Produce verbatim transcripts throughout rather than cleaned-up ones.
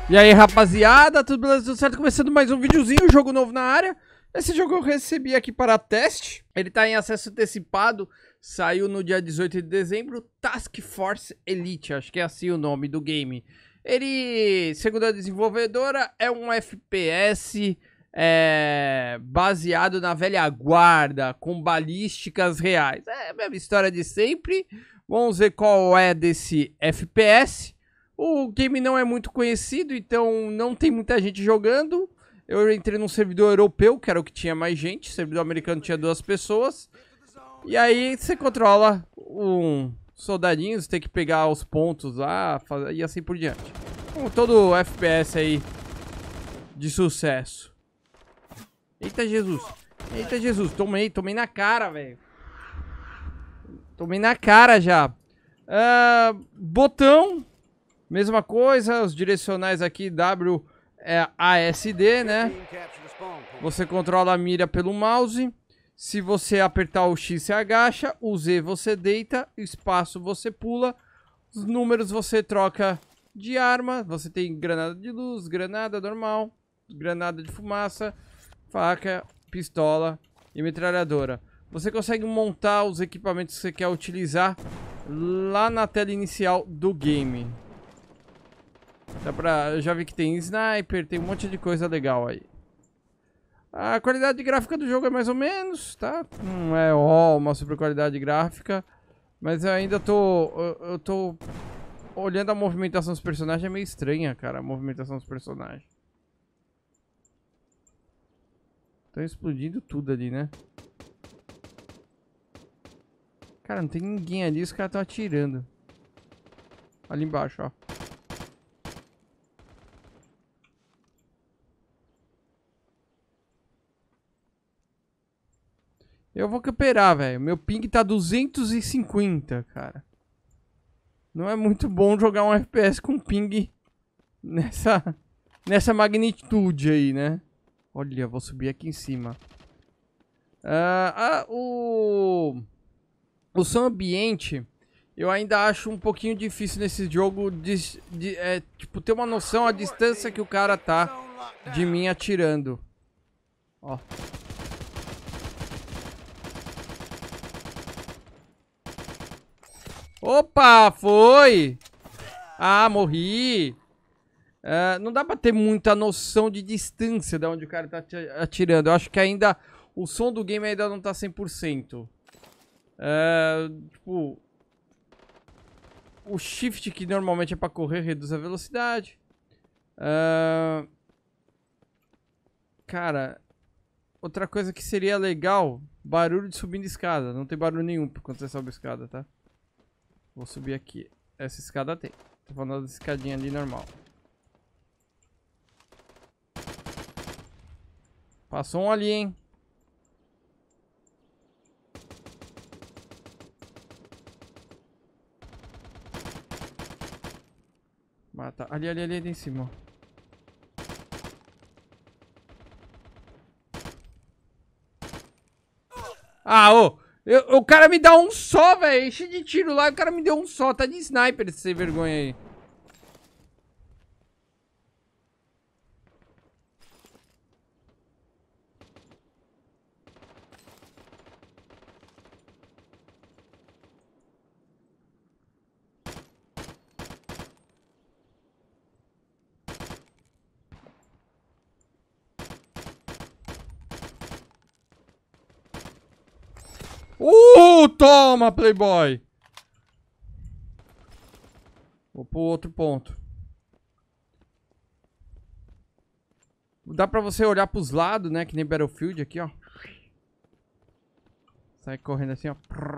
E aí, rapaziada, tudo beleza, tudo certo? Começando mais um videozinho, jogo novo na área. Esse jogo eu recebi aqui para teste. Ele tá em acesso antecipado, saiu no dia dezoito de dezembro, Task Force Elite, acho que é assim o nome do game. Ele, segundo a desenvolvedora, é um F P S é, baseado na velha guarda, com balísticas reais. É a mesma história de sempre. Vamos ver qual é desse F P S. O game não é muito conhecido, então não tem muita gente jogando. Eu entrei num servidor europeu, que era o que tinha mais gente. O servidor americano tinha duas pessoas. E aí você controla um soldadinho, você tem que pegar os pontos lá e assim por diante. Como todo F P S aí de sucesso. Eita Jesus. Eita Jesus. Tomei, tomei na cara, velho. Tomei na cara já. Uh, botão. Mesma coisa, os direcionais aqui, W é A S D, né? Você controla a mira pelo mouse. Se você apertar o X, você agacha. O Z você deita. Espaço você pula. Os números você troca de arma. Você tem granada de luz, granada normal, granada de fumaça, faca, pistola e metralhadora. Você consegue montar os equipamentos que você quer utilizar lá na tela inicial do game. Dá pra, eu já vi que tem sniper, tem um monte de coisa legal aí. A qualidade gráfica do jogo é mais ou menos, tá? Não é ó, uma super qualidade gráfica. Mas eu ainda tô... Eu, eu tô... olhando a movimentação dos personagens, é meio estranha, cara. A movimentação dos personagens. Estão explodindo tudo ali, né? Cara, não tem ninguém ali, os caras estão atirando. Ali embaixo, ó. Eu vou camperar, velho. Meu ping tá duzentos e cinquenta, cara. Não é muito bom jogar um F P S com ping nessa, nessa magnitude aí, né? Olha, vou subir aqui em cima. Ah, ah, o... O som ambiente, eu ainda acho um pouquinho difícil nesse jogo de, de é, tipo, ter uma noção a distância que o cara tá de mim atirando. Ó. Opa, foi! Ah, morri! Uh, não dá pra ter muita noção de distância de onde o cara tá atirando. Eu acho que ainda o som do game ainda não tá cem por cento. Uh, tipo, o shift, que normalmente é pra correr, reduz a velocidade. Uh, cara, outra coisa que seria legal, barulho de subindo escada. Não tem barulho nenhum quando você sobe a escada, tá? Vou subir aqui. Essa escada tem. Tô falando da escadinha ali normal. Passou um ali, hein? Mata. Ali, ali, ali, ali em cima. Ah, ô! Eu, o cara me dá um só, velho. Enchi de tiro lá e o cara me deu um só. Tá de sniper esse sem vergonha aí. Uh, toma, playboy. Vou pro outro ponto. Dá pra você olhar pros lados, né? Que nem Battlefield aqui, ó. Sai correndo assim, ó.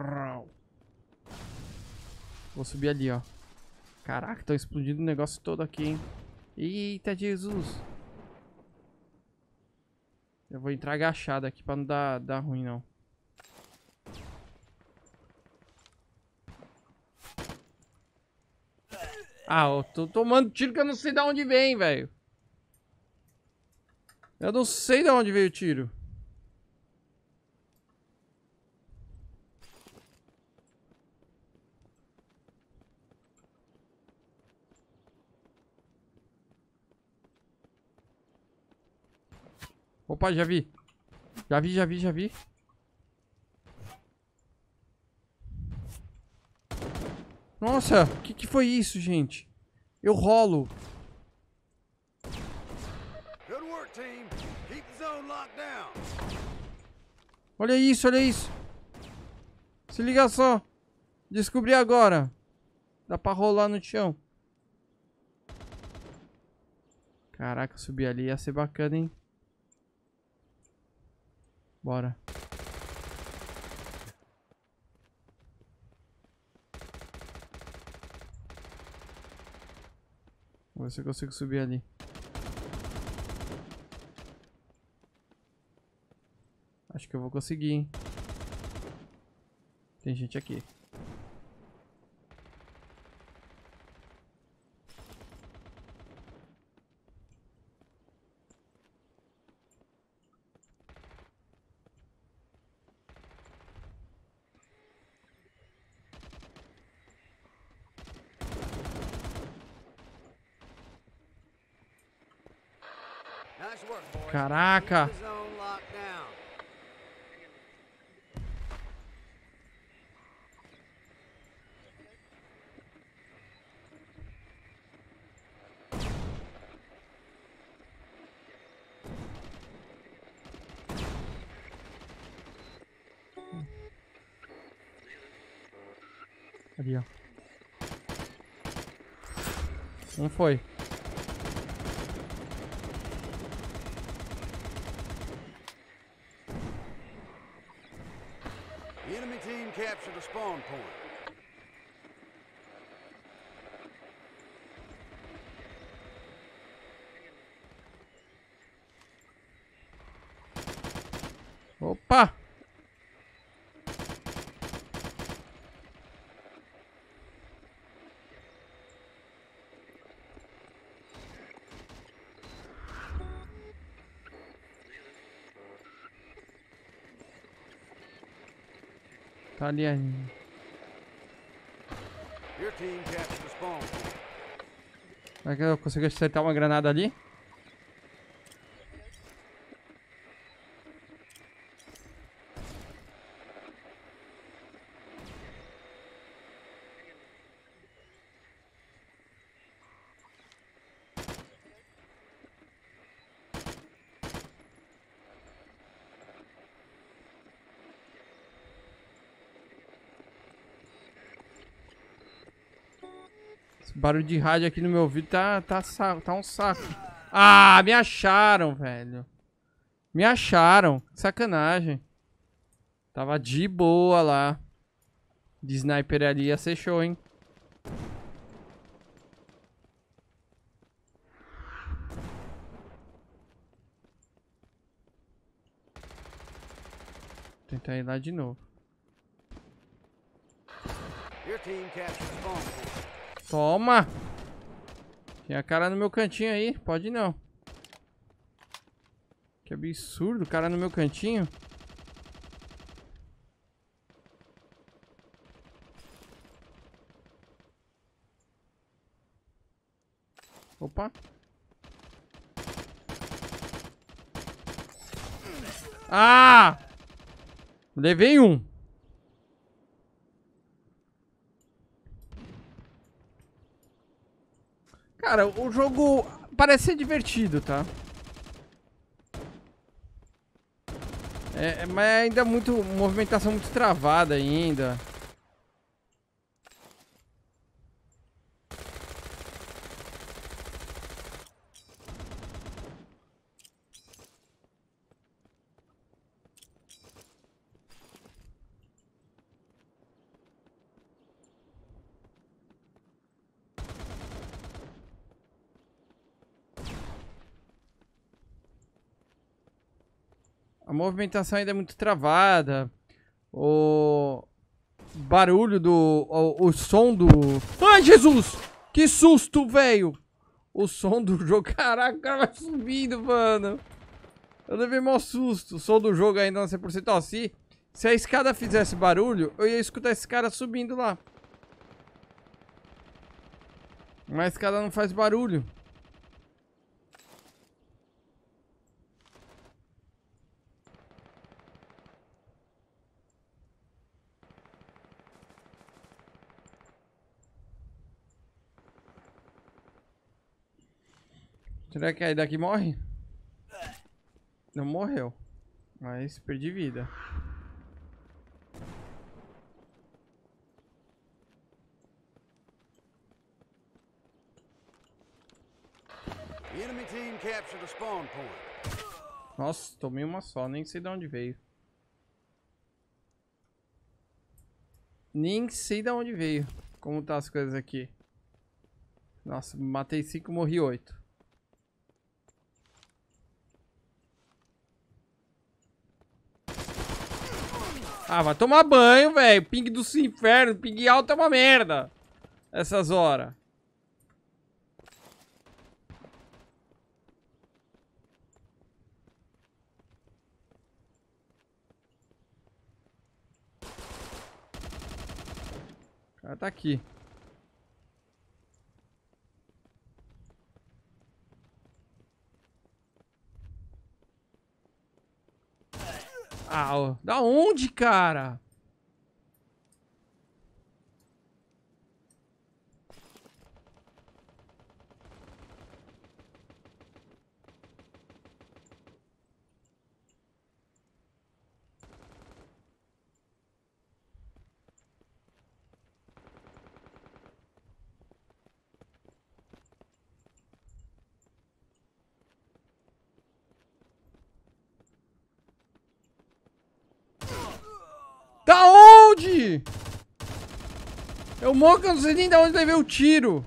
Vou subir ali, ó. Caraca, tô explodindo o negócio todo aqui, hein. Eita, Jesus. Eu vou entrar agachado aqui pra não dar, dar ruim, não. Ah, eu tô tomando tiro que eu não sei de onde vem, velho. Eu não sei de onde veio o tiro. Opa, já vi. Já vi, já vi, já vi. Nossa, o que, que foi isso, gente? Eu rolo. Olha isso, olha isso. Se liga só. Descobri agora. Dá pra rolar no chão. Caraca, subir ali ia ser bacana, hein? Bora. Vou ver se eu consigo subir ali. Acho que eu vou conseguir, hein? Tem gente aqui. Caraca! Ali, ó. Não foi. The enemy team captured a spawn point. Opa! Tá ali ainda. Your team captured a spawn point. Será que eu consigo acertar uma granada ali? Esse barulho de rádio aqui no meu ouvido tá, tá, tá um saco. Ah, me acharam, velho. Me acharam. Sacanagem. Tava de boa lá. De sniper ali ia ser show, hein? Vou tentar ir lá de novo. Your team captured a spawn point. Toma! Tem a cara no meu cantinho aí. Pode não. Que absurdo, cara no meu cantinho. Opa. Ah! Levei um. Cara, o jogo parece ser divertido, tá? É, mas ainda muito movimentação muito travada ainda. A movimentação ainda é muito travada. O barulho do... O, o som do... Ai, Jesus! Que susto, velho! O som do jogo... Caraca, o cara vai subindo, mano. Eu levei mó susto. O som do jogo ainda não cem por cento. Ó, se, se a escada fizesse barulho, eu ia escutar esse cara subindo lá. Mas a escada não faz barulho. Será que aí daqui morre? Não morreu. Mas perdi vida. The enemy team captured the spawn point. Nossa, tomei uma só, nem sei de onde veio. Nem sei de onde veio. Como tá as coisas aqui. Nossa, matei cinco, morri oito. Ah, vai tomar banho, velho. Ping do inferno, ping alto é uma merda. Essas horas. O cara tá aqui. Ah, ó. Da onde, cara? Da onde? Eu morro que eu não sei nem de onde levei o tiro.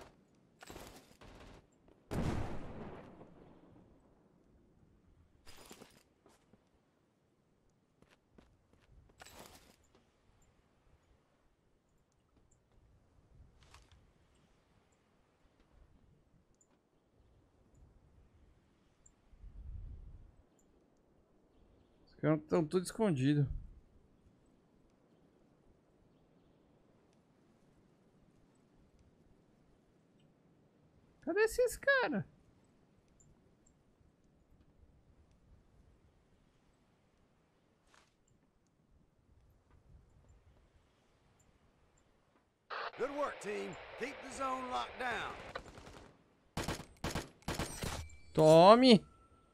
Os caras estão tudo escondidos. Cadê esses caras? Good work, team. Keep the zone locked down. Tome.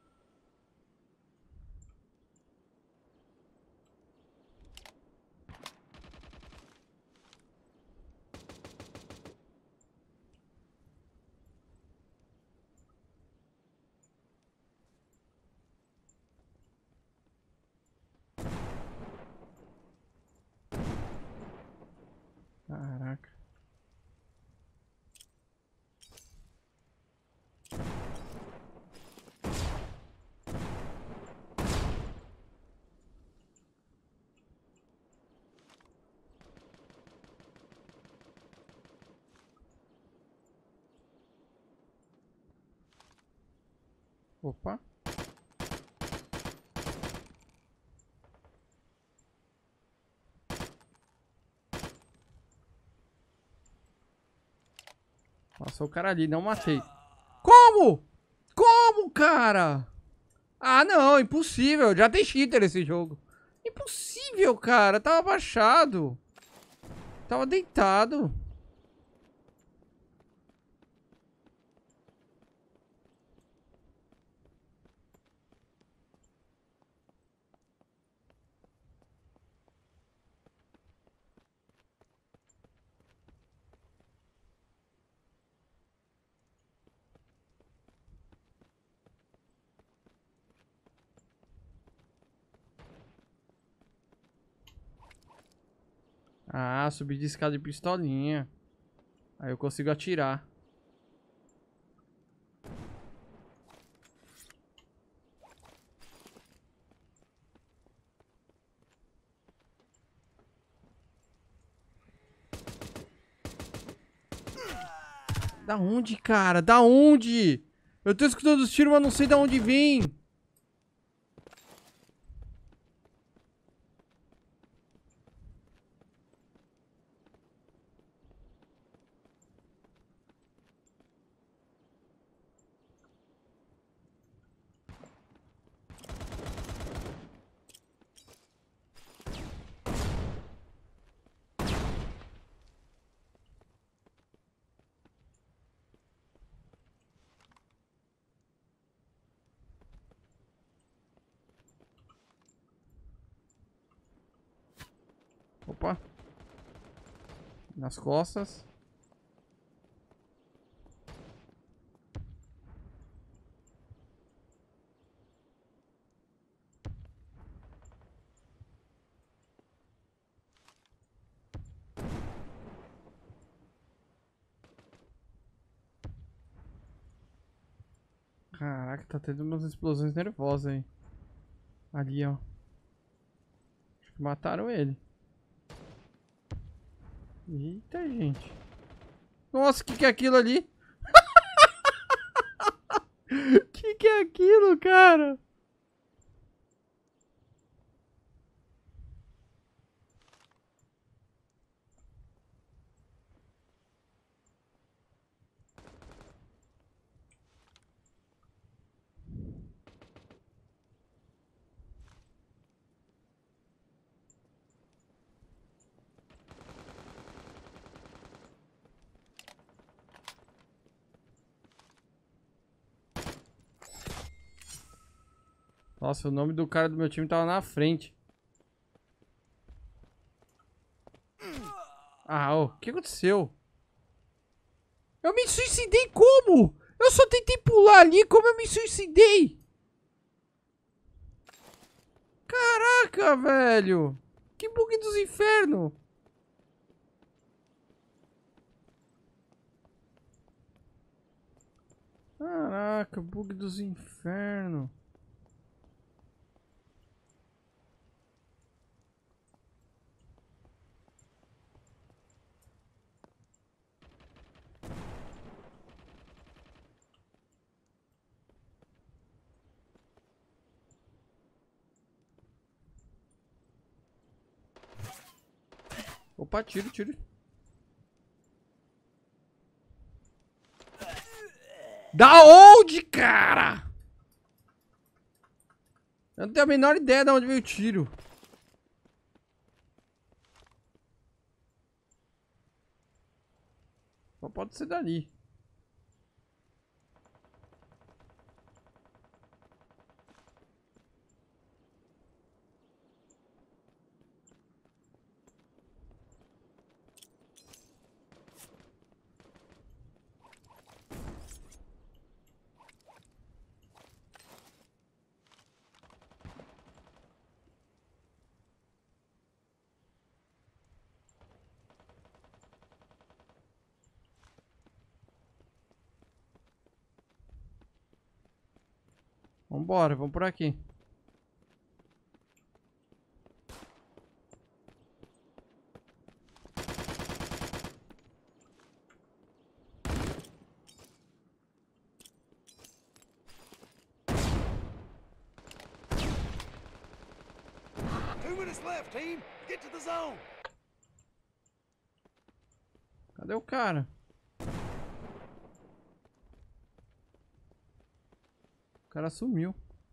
Caraca. Opa. Passou o cara ali, não matei. Como? Como, cara? Ah, não, impossível. Já tem cheater esse jogo. Impossível, cara. Tava abaixado. Tava deitado. Ah, subi de escada de pistolinha. Aí eu consigo atirar. Da onde, cara? Da onde? Eu tô escutando os tiros, mas não sei da onde vem. Opa. Nas costas. Caraca, tá tendo umas explosões nervosas aí. Ali, ó. Acho que mataram ele. Eita, gente. Nossa, o que que é aquilo ali? Que que é aquilo, cara? Nossa, o nome do cara do meu time tava na frente. Ah, o que aconteceu? Eu me suicidei como? Eu só tentei pular ali, como eu me suicidei? Caraca, velho. Que bug dos infernos. Caraca, bug dos infernos. Opa, tiro, tiro. Da onde, cara? Eu não tenho a menor ideia de onde veio o tiro. Só pode ser dali. Vambora, vamos por aqui. Two minutes left, team. Get to the zone. Cadê o cara? O cara sumiu.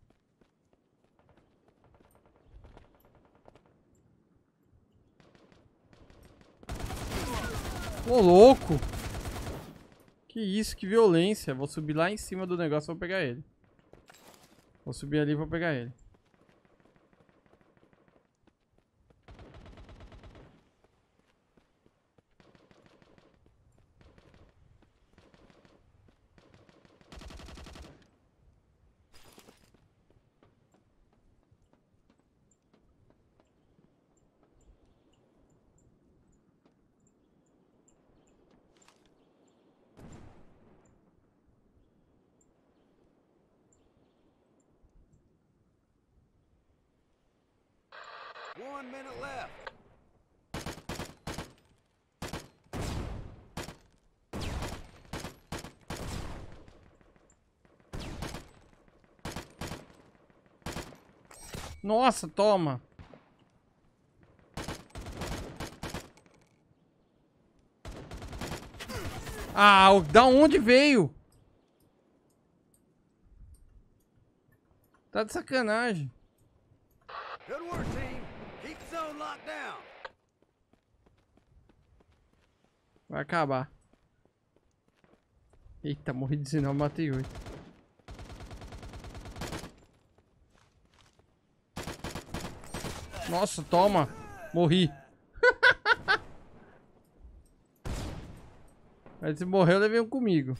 Ô, louco! Que isso, que violência. Vou subir lá em cima do negócio e vou pegar ele. Vou subir ali e vou pegar ele. One minute left. Nossa, toma. Ah, da onde veio? Tá de sacanagem. Good work, team. Keep the zone locked down. Vai acabar. Eita, morri de dezenove, matei oito. Nossa, toma. Morri. Mas se morreu, levei um comigo.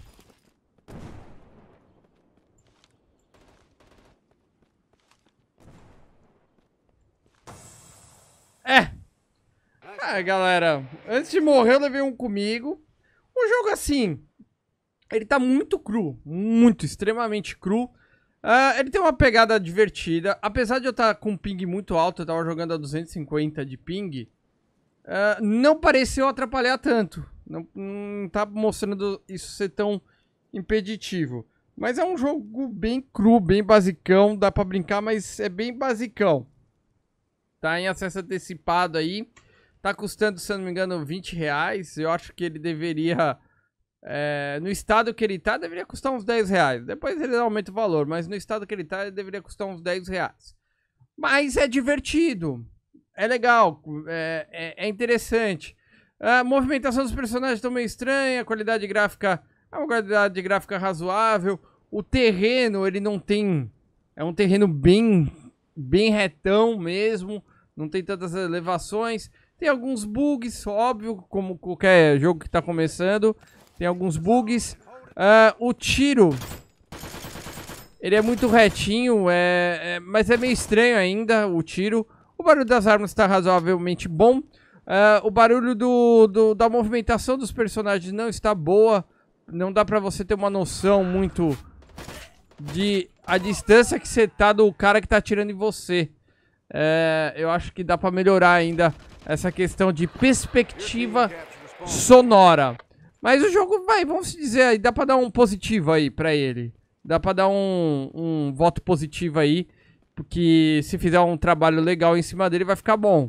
É. Ah, galera, antes de morrer eu levei um comigo. O jogo assim, ele tá muito cru, muito, extremamente cru. Uh, ele tem uma pegada divertida, apesar de eu estar com um ping muito alto, eu tava jogando a duzentos e cinquenta de ping, uh, não pareceu atrapalhar tanto. Não, não tá mostrando isso ser tão impeditivo. Mas é um jogo bem cru, bem basicão, dá pra brincar, mas é bem basicão. Tá em acesso antecipado aí. Tá custando, se eu não me engano, vinte reais. Eu acho que ele deveria... É, no estado que ele tá, deveria custar uns dez reais. Depois ele aumenta o valor, mas no estado que ele tá, ele deveria custar uns dez reais. Mas é divertido. É legal. É, é, é interessante. A movimentação dos personagens tá meio estranha. A qualidade gráfica é uma qualidade gráfica razoável. O terreno, ele não tem... É um terreno bem, bem retão mesmo. Não tem tantas elevações. Tem alguns bugs, óbvio, como qualquer jogo que tá começando. Tem alguns bugs. Uh, o tiro, ele é muito retinho, é, é, mas é meio estranho ainda o tiro. O barulho das armas está razoavelmente bom. Uh, o barulho do, do, da movimentação dos personagens não está boa. Não dá pra você ter uma noção muito de a distância que você tá do cara que tá atirando em você. É, eu acho que dá pra melhorar ainda essa questão de perspectiva sonora. Mas o jogo vai, vamos dizer aí, dá pra dar um positivo aí pra ele. Dá pra dar um, um voto positivo aí. Porque se fizer um trabalho legal em cima dele, vai ficar bom.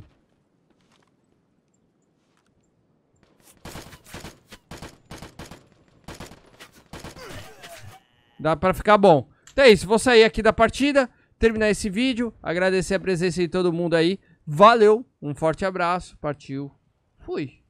Dá pra ficar bom. Então é isso, vou sair aqui da partida, terminar esse vídeo, agradecer a presença de todo mundo aí. Valeu, um forte abraço, partiu, fui.